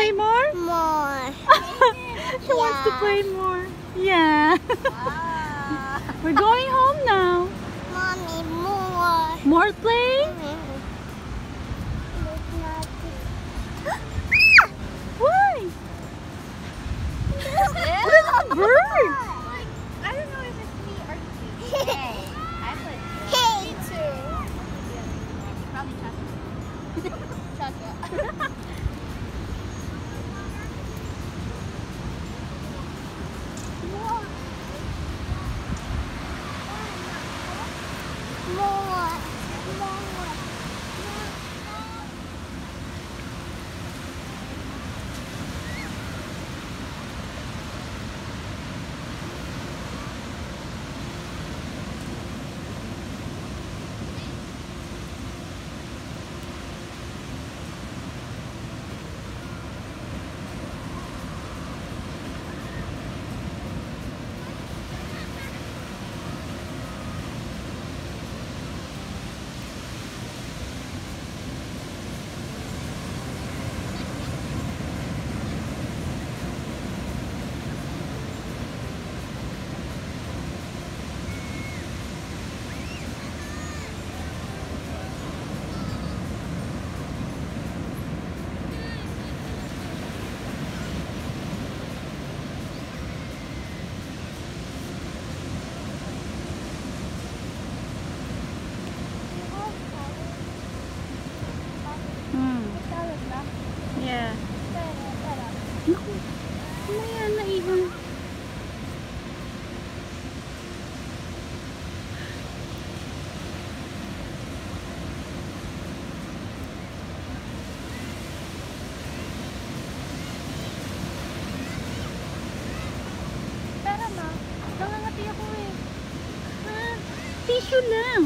play more? More. She wants to play more. Yeah. Wow. We're going home now. Mommy, more. More playing? Why? What is that bird? I don't know if it's me or you. Hey. I put hey. Me too. Probably chocolate. Yeah. Naku, mamaya na iwan. Tara ma, nangangati ako eh. Ah, tissue lang.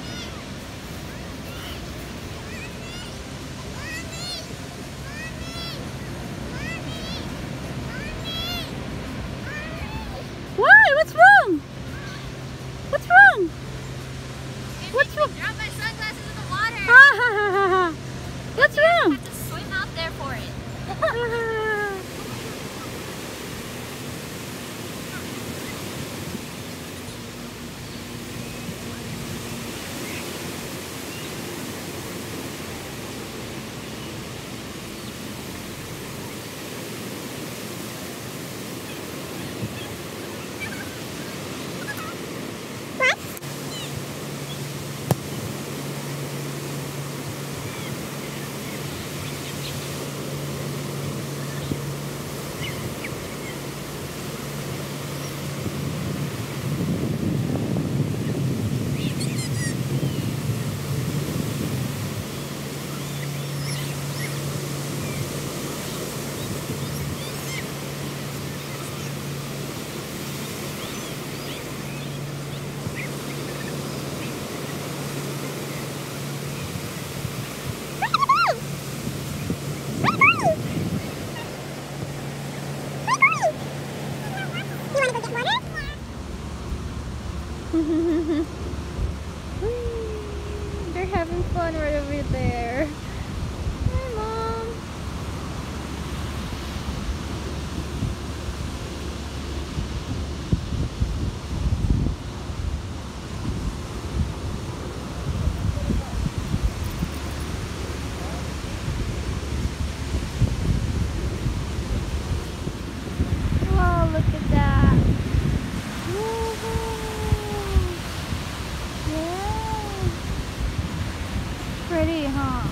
Why? What's wrong? What's wrong? What's wrong? Drop my sunglasses in the water. Ha ha ha ha ha. What's wrong? I have to swim out there for it. They're having fun right over there. Hi, Mom. Wow, look at that. Yeah. Pretty, huh?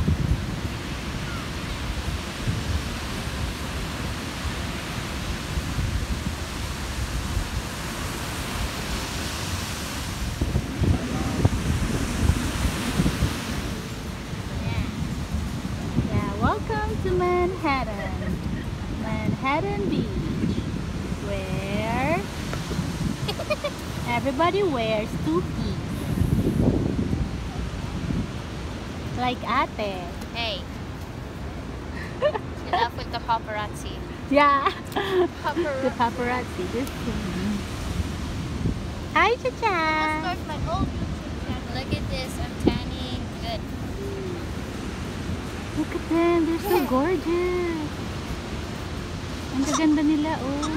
Yeah, welcome to Manhattan. Manhattan Beach. Where everybody wears two-piece. Like ate. Hey. Enough with the paparazzi. Yeah. Paparazzi. The paparazzi. Just kidding. Hi, I'll Chacha. start my own YouTube channel. Look at this. I'm tanning. Good. Look at them. They're so gorgeous. Ang gaganda nila, oh.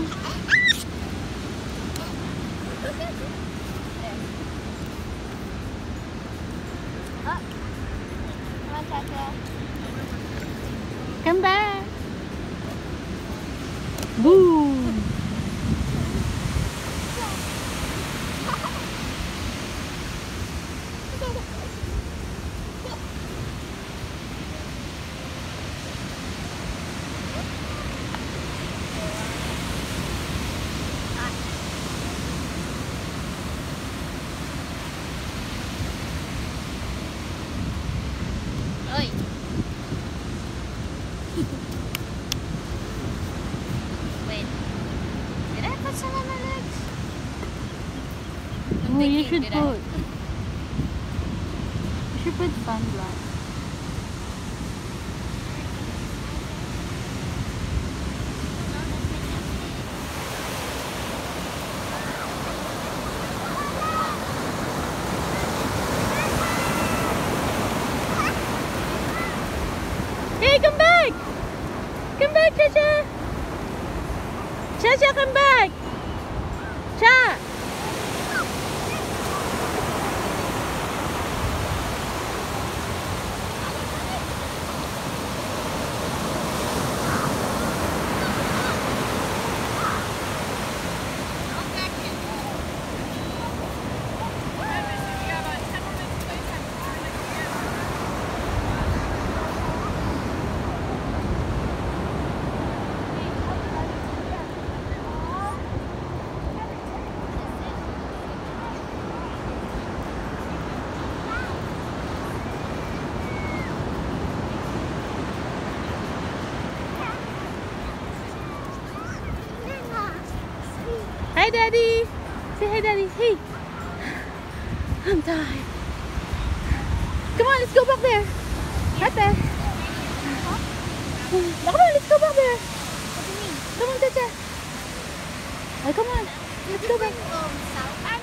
Come on, Tata. Come back. Boom. Oi. Wait. Did I put some on my legs? I'm Oh, you thinking, should did put. You should put sunglasses. Hey, come back! Come back, Cha-Cha! Cha-Cha, come back! Cha! Hi, Daddy! Say hi, Daddy. Hey! I'm tired. Come on, let's go back there. Right there. Come on, let's go back there. What do you mean? Come on, Cha-Cha. Oh, come on. Let's go back. South